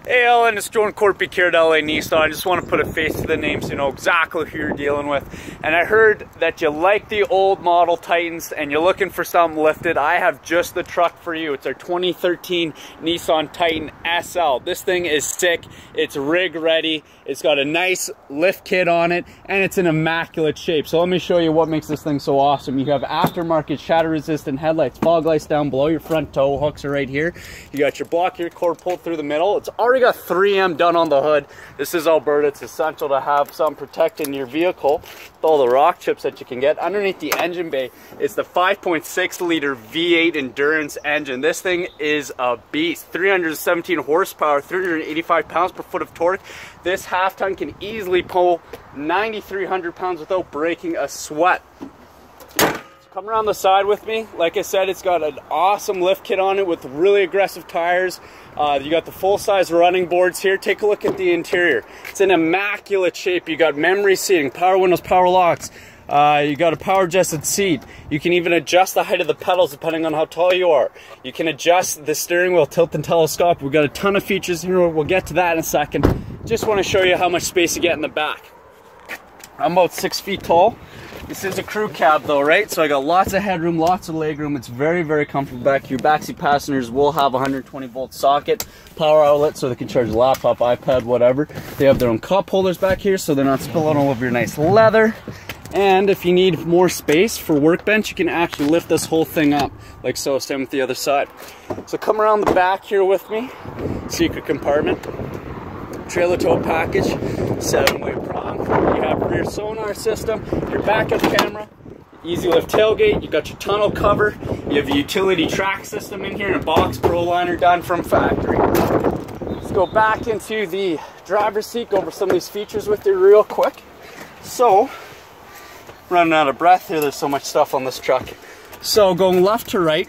Hey Ellen, it's Joe and Corpy here at LA Nissan. I just want to put a face to the name so you know exactly who you're dealing with. And I heard that you like the old model Titans and you're looking for something lifted. I have just the truck for you. It's our 2013 Nissan Titan SL. This thing is sick. It's rig ready. It's got a nice lift kit on it and it's in immaculate shape. So let me show you what makes this thing so awesome. You have aftermarket shatter resistant headlights, fog lights down below. Your front tow hooks are right here. You got your block ear cord pulled through the middle. It's already got 3M done on the hood. This is Alberta. It's essential to have some protecting your vehicle with all the rock chips that you can get. Underneath the engine bay is the 5.6 liter V8 endurance engine. This thing is a beast. 317 horsepower, 385 pounds per foot of torque. This half ton can easily pull 9,300 pounds without breaking a sweat. Come around the side with me. Like I said, it's got an awesome lift kit on it with really aggressive tires. You got the full-size running boards here. Take a look at the interior. It's in immaculate shape. You got memory seating, power windows, power locks. You got a power adjusted seat. You can even adjust the height of the pedals depending on how tall you are. You can adjust the steering wheel, tilt and telescope. We've got a ton of features here. We'll get to that in a second. Just want to show you how much space you get in the back. I'm about 6 feet tall. This is a crew cab though, right? So I got lots of headroom, lots of legroom. It's very, very comfortable back here. Backseat passengers will have a 120 volt socket, power outlet so they can charge a laptop, iPad, whatever. They have their own cup holders back here so they're not spilling all over your nice leather. And if you need more space for workbench, you can actually lift this whole thing up like so. Same with the other side. So come around the back here with me. Secret compartment. Trailer tow package, 7-way prong. You have rear sonar system, your backup camera, easy lift tailgate. You got your tunnel cover. You have a utility track system in here and a box pro liner done from factory. Let's go back into the driver's seat, go over some of these features with you real quick. So, running out of breath here. There's so much stuff on this truck. So going left to right.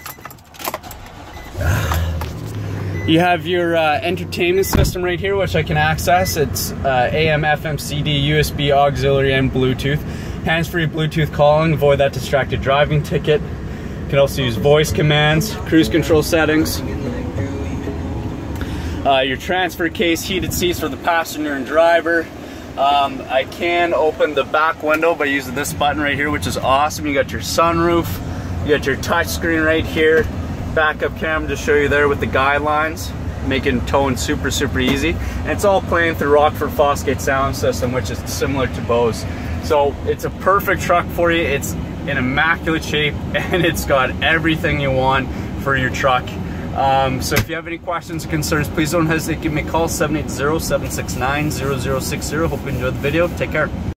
You have your entertainment system right here, which I can access. It's AM, FM, CD, USB, auxiliary, and Bluetooth. Hands-free Bluetooth calling, avoid that distracted driving ticket. You can also use voice commands, cruise control settings. Your transfer case, heated seats for the passenger and driver. I can open the back window by using this button right here, which is awesome. You got your sunroof, you got your touch screen right here. Backup camera to show you there with the guidelines, making towing super, super easy. And it's all playing through Rockford Fosgate sound system, which is similar to Bose. So it's a perfect truck for you. It's in immaculate shape and it's got everything you want for your truck. So if you have any questions or concerns, please don't hesitate to give me a call, 780-769-0060. Hope you enjoyed the video. Take care.